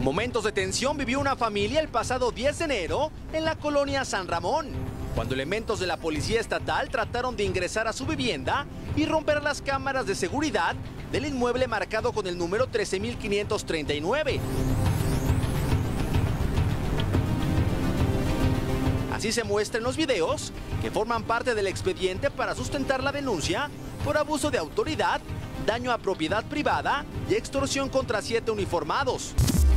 Momentos de tensión vivió una familia el pasado 10 de enero en la colonia San Ramón, cuando elementos de la policía estatal trataron de ingresar a su vivienda y romper las cámaras de seguridad del inmueble marcado con el número 13.539. Así se muestra en los videos que forman parte del expediente para sustentar la denuncia por abuso de autoridad, daño a propiedad privada y extorsión contra 7 uniformados.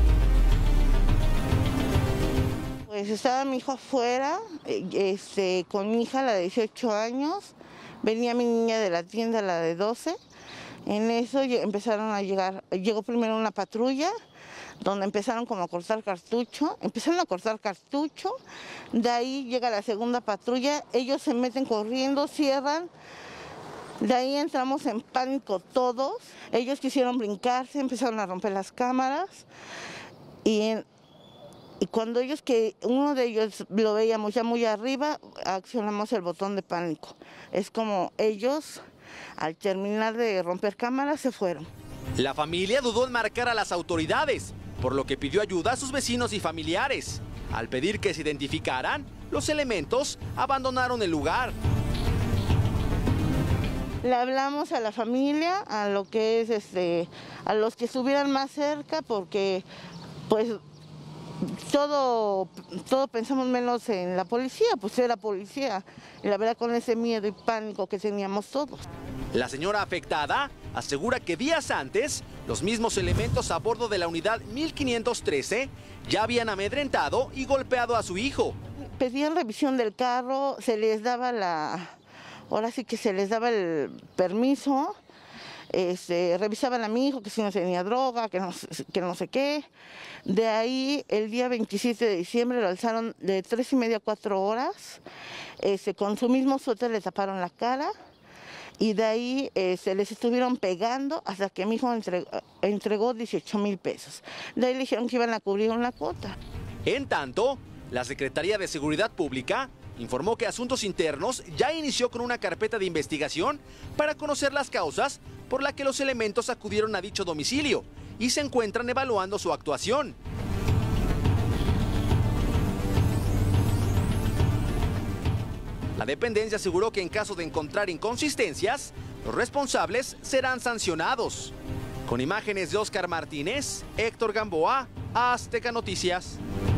Pues estaba mi hijo afuera, con mi hija, la de 18 años, venía mi niña de la tienda, la de 12, en eso empezaron a llegar, llegó primero una patrulla, donde empezaron como a cortar cartucho, de ahí llega la segunda patrulla, ellos se meten corriendo, cierran, de ahí entramos en pánico todos, ellos quisieron brincarse, empezaron a romper las cámaras y cuando uno de ellos lo veíamos ya muy arriba, accionamos el botón de pánico. Es como ellos, al terminar de romper cámaras, se fueron. La familia dudó en marcar a las autoridades, por lo que pidió ayuda a sus vecinos y familiares. Al pedir que se identificaran, los elementos abandonaron el lugar. Le hablamos a la familia, a lo que es a los que estuvieran más cerca, porque pues todo pensamos menos en la policía, pues era policía, y la verdad con ese miedo y pánico que teníamos todos. La señora afectada asegura que días antes, los mismos elementos a bordo de la unidad 1513 ya habían amedrentado y golpeado a su hijo. Pedían revisión del carro, se les daba ahora sí que se les daba el permiso, revisaban a mi hijo que si no tenía droga, que no sé qué. De ahí, el día 27 de diciembre lo alzaron de 3:30 a 4 horas, con su mismo suéter le taparon la cara y de ahí se les estuvieron pegando hasta que mi hijo entregó 18,000 pesos. De ahí le dijeron que iban a cubrir una cuota. En tanto, la Secretaría de Seguridad Pública informó que Asuntos Internos ya inició con una carpeta de investigación para conocer las causas por las que los elementos acudieron a dicho domicilio y se encuentran evaluando su actuación. La dependencia aseguró que en caso de encontrar inconsistencias, los responsables serán sancionados. Con imágenes de Óscar Martínez, Héctor Gamboa, Azteca Noticias.